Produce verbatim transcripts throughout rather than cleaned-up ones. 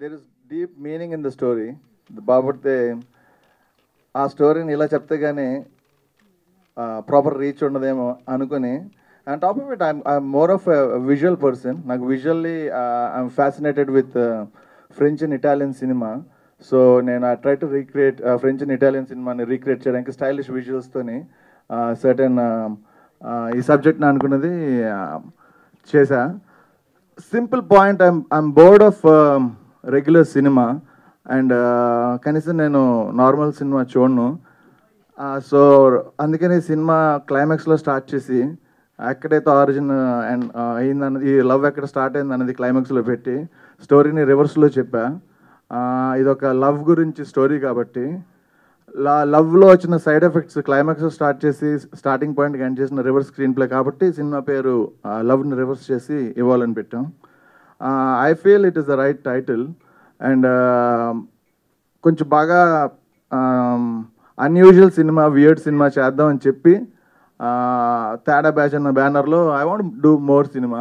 there is deep meaning in the story. బాబర్తే ఆ స్టోరీని ఇలా చెప్తే కానీ ప్రాపర్ రీచ్ ఉండదేమో అనుకుని and top of it I'm I'm more of visual person. నాకు visually I'm fascinated with French and Italian cinema. So నేను I try to recreate French and Italian సినిమాని రీక్రియేట్ చేయడానికి స్టైలిష్ విజువల్స్తోని సర్టెన్ ఈ సబ్జెక్ట్ని అనుకున్నది చేశా. Simple point, I'm I'm bored of regular cinema and కనీసం నేను నార్మల్ సినిమా చూడను. సో అందుకని సినిమా క్లైమాక్స్లో స్టార్ట్ చేసి ఎక్కడైతే ఆరిజిన్ అండ్ అయిందన్నది, ఈ లవ్ ఎక్కడ స్టార్ట్ అయింది అన్నది క్లైమాక్స్లో పెట్టి స్టోరీని రివర్స్లో చెప్పా. ఇదొక లవ్ గురించి స్టోరీ కాబట్టి లా లవ్లో వచ్చిన సైడ్ ఎఫెక్ట్స్ క్లైమాక్స్ స్టార్ట్ చేసి స్టార్టింగ్ పాయింట్కి ఎండ్ చేసిన రివర్స్ స్క్రీన్ ప్లే కాబట్టి సినిమా పేరు లవ్ని రివర్స్ చేసి ఇవ్వాలని పెట్టాం. I feel it is the right title and కొంచెం బాగా అన్యూజువల్ సినిమా, వియర్డ్ సినిమా చేద్దామని చెప్పి తేడా బ్యాచ్ అన్న బ్యానర్లో I want do more cinema.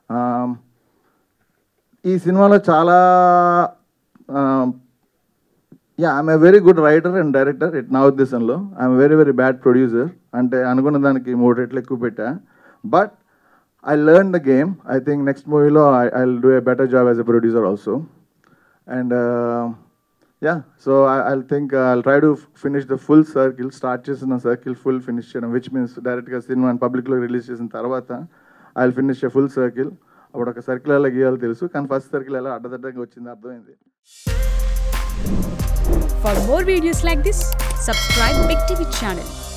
ఈ సినిమాలో చాలా yeah I'm a very good writer and director it నా ఉద్దేశంలో. I'm very very bad producer, అంటే అనుకున్న దానికి మూడు రెట్లు ఎక్కువ పెట్టా. But I learn the game. I think next మూవీలో I I will do a better job as a producer also. And yeah so I I think I try to finish the full circle. Start చేసిన circle full finish చేయడం, which means డైరెక్ట్గా సినిమాని పబ్లిక్లో release చేసిన తర్వాత I will finish a full circle. అప్పుడు ఒక circle ఎలా గీయాలో తెలుసు, కానీ ఫస్ట్ సర్కిల్ ఎలా అడ్డదడ్డంగా వచ్చింది అర్థమైంది. For more videos like this, subscribe Big T V channel.